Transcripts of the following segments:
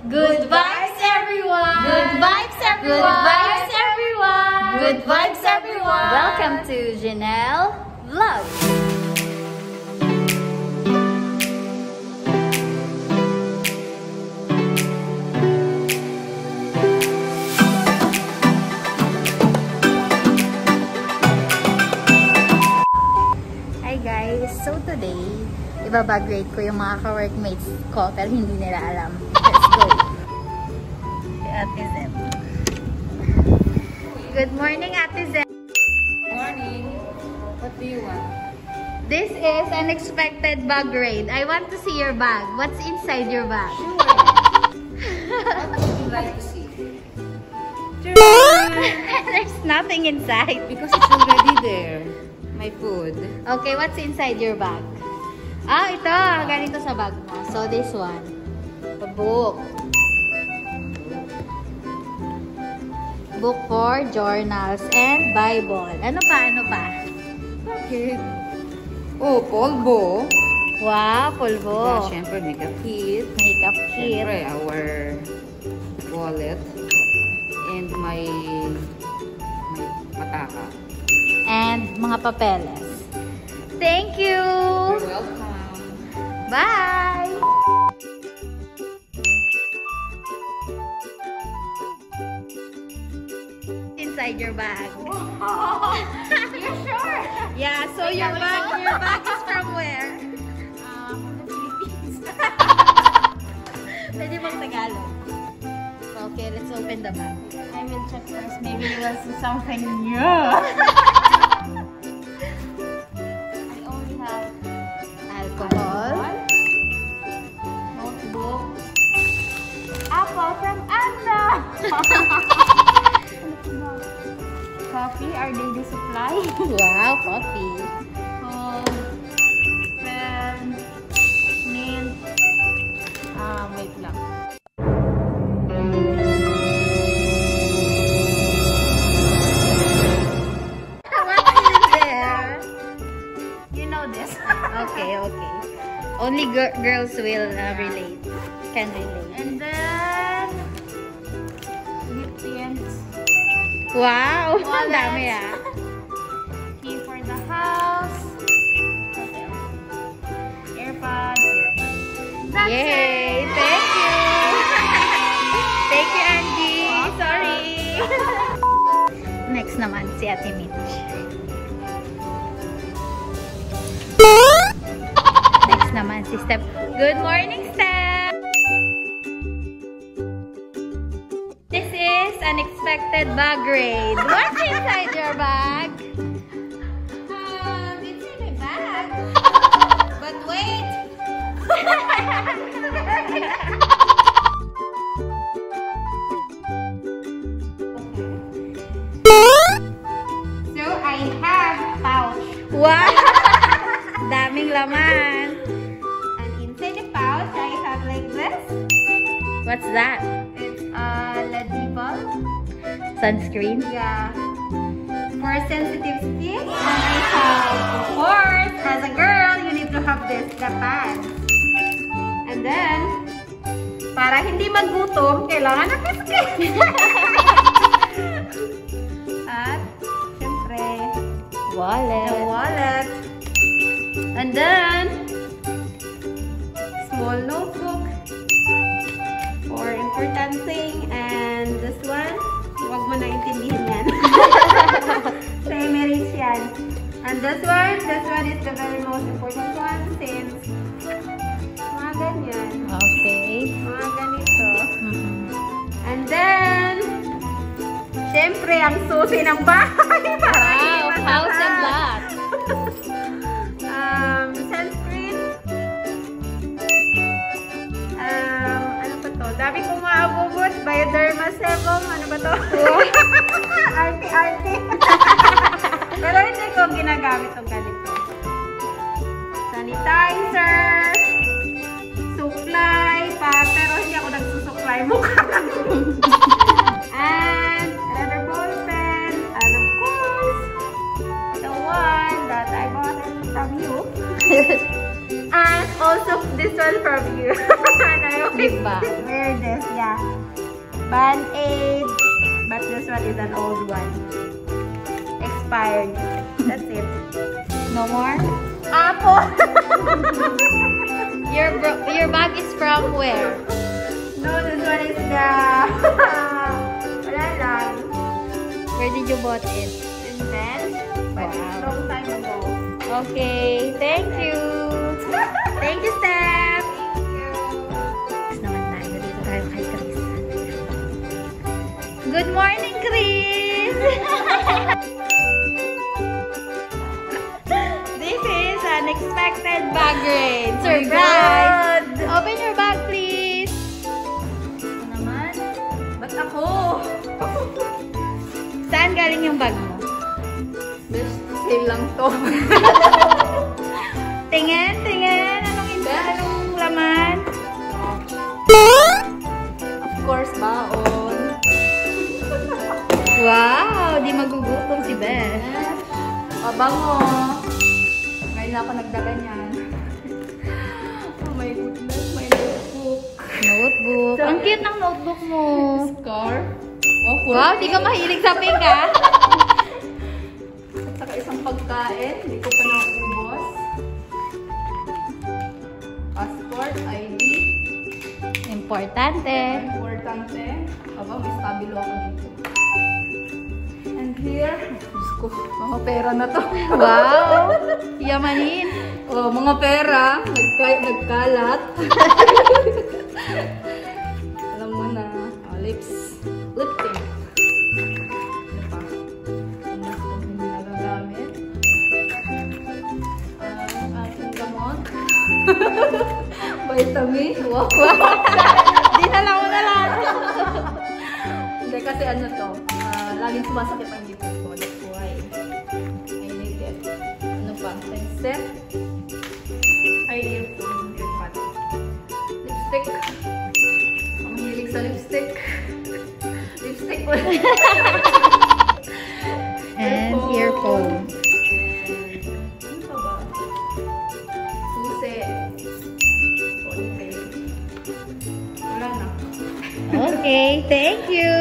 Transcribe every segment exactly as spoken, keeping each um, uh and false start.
Good vibes, everyone! Good vibes, everyone! Good vibes, everyone! Good vibes, everyone! Welcome to Janelle Vlog. Hi guys! So today, ibabag-grade ko yung mga ka-workmates ko pero hindi nila alam. Let's go! Ate Zem. Good morning, Ate Zem. Morning. What do you want? This is unexpected bag grade. I want to see your bag. What's inside your bag? Sure. What would you like to see? There's nothing inside. Because it's already there. My food. Okay, what's inside your bag? Ah, ito. Ganito sa bag mo. So, this one. A book. Book for journals and Bible. Ano pa? Ano pa? Okay. Oh, polvo. Wow, pulbo. Oh, syempre, makeup kit. Makeup kit. Syempre, our wallet. And my, my pataka. And mga papeles. Thank you! You're welcome. Bye! Inside your bag. You're sure? Yeah, so your bag, your bag is from where? Um, the Philippines. Pwede bang Tagalog? Okay, let's open the bag. I will check first. Maybe you will see something new. I only have Alcohol. notebook. Apple from Anna. Coffee, our daily supply. Wow, coffee. Home, pen, mint. Ah, wait lang. What's in there? You know this. Okay, okay. Only gir girls will uh, relate. Can relate. And then, lip tints. Wow! Ang Wallet. dami ah. Key for the house. Okay. AirPods. AirPods. That's Yay! it. Thank you! Thank you, Angie! Sorry! Next naman, si Ate Mitch. Next naman, si Steph. Good morning, Steph! This is unexpected bag grade. What's inside your bag? Um, it's in my bag. But wait. So I have pouch. Wow! Daming laman. And inside the pouch, I have like this. What's that? It's a L E D bulb. Sunscreen? Yeah. For sensitive skin. And I have, of course, as a girl, you need to have this, the pants. And then, para hindi magutom, kailangan na biscuit. At, syempre, Wallet. the wallet. And then, small notebook for important thing. And this one, huwag mo na intindihin yan. Semerich yan. And this one, this one is the very most important one since mga ganyan. Okay. Mga ganito. Mm-hmm. And then, syempre, ang susi ng bahay. Wow! House and lot. um, sunscreen. Um, ano pa to? Dami kong maabubot. Bioderma Sebum. Ano ba to? Arte-arte. Pero hindi ko ginagamit itong ganito. Sanitizer. Suklay. Pa, pero hindi ako nagsusuklay. Mukha lang. And another ball pen. And of course, the one that I bought from you. And also this one from you. And I Gift bag. Wear this, yeah. Band-Aid. But this one is an old one. Expired. That's it. No more? Apple! Your bro your bag is from where? No, this one is the... Wala lang. Where did you bought it? And then, but it's Wow. long time ago. Okay, thank you. Thank you, Steph. Next naman tayo. Dito tayo kay Chris. Good morning, Chris! This is unexpected bag raid. Surprise! Open your bag, please. Ano naman? Ba't ako? Saan galing yung bag mo? Best sale lang to. Tingin, tingin. Anong inda? Anong laman? Of course, baon. Wow! Di magugutom si Beth. Pabango. Ngayon ako nagdala niyan. Oh my goodness, my notebook. Notebook. Ang cute ng notebook mo. Scarf. Wow, di ka mahilig sa pink, ha? At saka isang pagkain. Hindi ko pa naubos. Passport, I D. Importante. Importante. Aba, may stabilo ako dito. And here, Diyos ko, mga pera na to. Wow! Yamanin. Oh, mga pera. Nagka nagkalat. Alam mo na. Oh, lips. Lip tint. Ano pa? Ang mas kong hindi nagagamit. Ang aking gamot. Vitamin. Wow. Dinala mo na lang. Hindi kasi ano to. Uh, laging sumasakit ang ngipin ko. That's why. I need it. Ano pa? Set. Ay, earphone. Earpod. Lipstick. Ang hilig sa lipstick. Lipstick ko. And earphone. Ano pa ba? Susi. Ponytail. Wala na. Okay, thank you.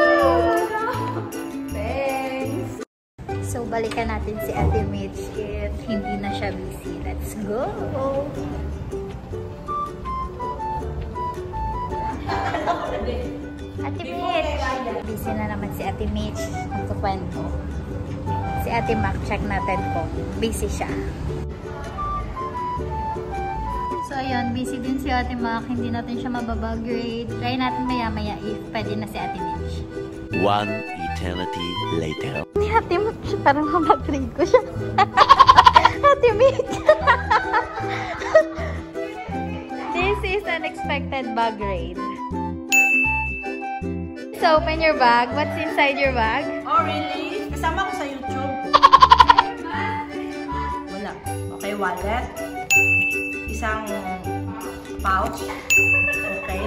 Thanks. So, balikan natin si Ate Mitch if hindi na siya busy. Let's go! Ate Mitch! Busy na naman si Ate Mitch. Magkukwento. Si Ate Mac, check natin kung busy siya. So, ayun. Busy din si Ate Mac. Hindi natin siya mababag grade. Try natin maya-maya if pwede na si Ate Mitch. One eternity later. Ni Ate Mitch, parang mabag grade ko siya. Ate Mitch! This is unexpected bag raid. So, open your bag. What's inside your bag? Oh, really? Kasama ko sa YouTube. Wala. Okay, wallet. Isang pouch. Okay.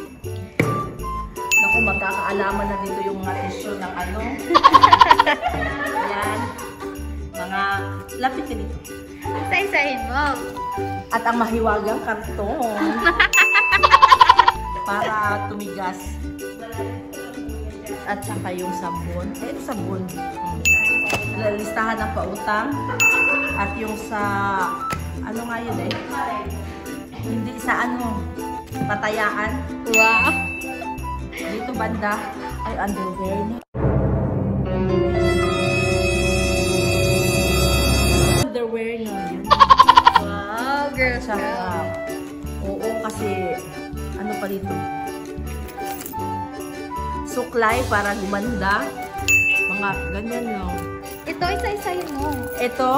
Naku, magkakaalaman na dito yung mga tissue ng ano. Yan. Mga lapit ka dito. Isa-isahin mo. At ang mahiwagang karton. Para tumigas. At saka yung sabon. Eh, sabon. Hmm. Listahan ng pautang. At yung sa, ano nga yun eh? Hindi sa ano, tatayaan. Wow! Dito banda, ay underwear na. Underwear na yun. Wow, girl. Saka, oo kasi, ano pa dito? Suklay para gumanda. Mga ganyan lang. Ito, isa-isahin mo. Ito.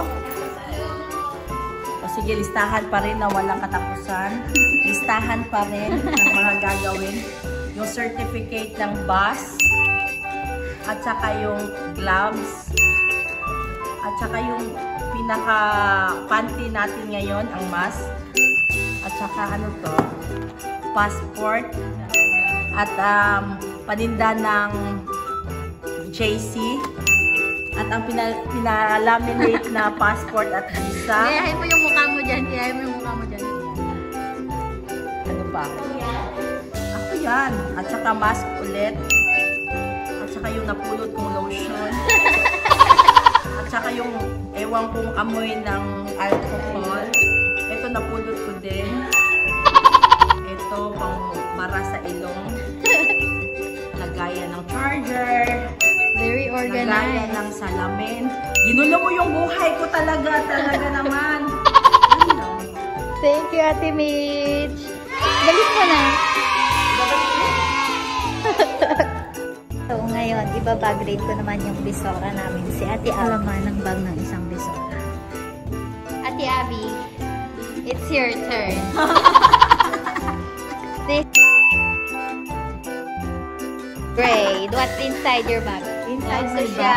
O sige, listahan pa rin na walang katapusan. Listahan pa rin ng mga gagawin. Yung certificate ng bus. At saka yung gloves. At saka yung pinaka-panty natin ngayon, ang mask. At saka ano to? Passport. At um, paninda ng J C. At ang pinalaminate na passport at visa. Gayahin mo yung mukha mo dyan. Gayahin mo yung mukha mo dyan. Ano pa? pa? Ako yan. At saka mask ulit. At saka yung napulot kong lotion. At saka yung ewan kong amoy ng alcohol. Ito napulot ko din. Ito pang mara sa ilong. Nagaya ng charger. Very Nagaya organized. ng salamin. Ginulo mo yung buhay ko talaga. Talaga naman. Thank you, Ate Mitch. Balik mo na. So, ngayon, ibabag-rate ko naman yung bisora namin. Si Ate Alaman ng bag ng isang bisora. Ate Abby, it's your turn. This grade, what's inside your bag? Inside my siya.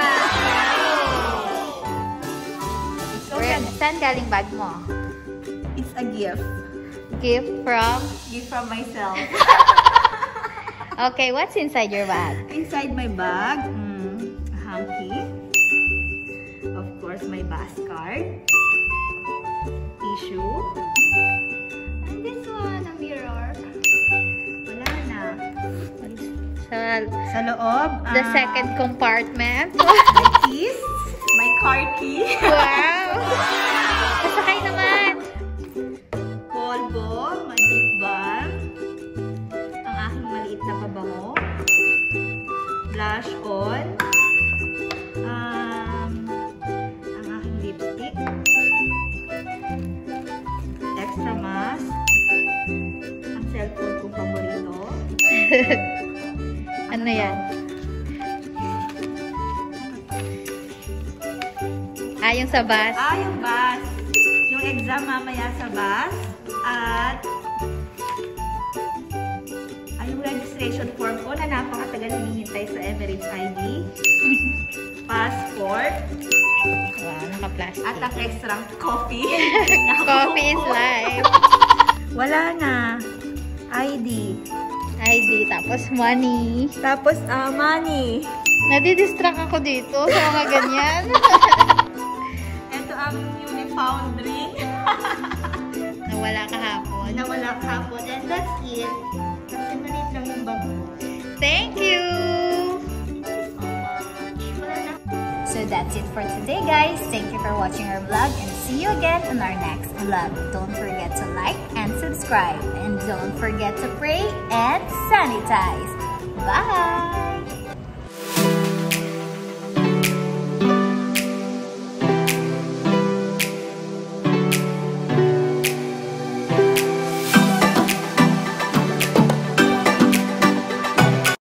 So, Where, saan galing bag mo? it's a gift. Gift from? Gift from myself. Okay, what's inside your bag? Inside my bag, mm, a hanky. Of course, my bus card. Tissue. And this one, a mirror. Wala na. Sa Sa loob, the ah, second compartment. my keys, my car key, Wow! Kasakay naman! polvo, my lip balm, ang aking maliit na pabango, blush on, um, ang aking lipstick, extra mask, ang cellphone kong paborito, Ano yan? Ah, yung sa bus. ah, yung bus, yung exam mamaya sa bus, at ay, yung registration form ko na napakatagal hinihintay sa Emirates I D, passport, Wow, naka-plastic. at ang extra coffee. Coffee is life. Wala na. I D. I D, tapos money. Tapos, ah, money. Nadidistract ako dito sa mga ganyan. Ito ang newly found ring. Nawala kahapon. Nawala kahapon. And that's it. Kasi maliit lang yung bag ko. Thank you! Wala na. So that's it for today, guys. Thank you for watching our vlog and see you again in our next vlog. Don't forget to like and subscribe. And don't forget to pray and sanitize. Bye!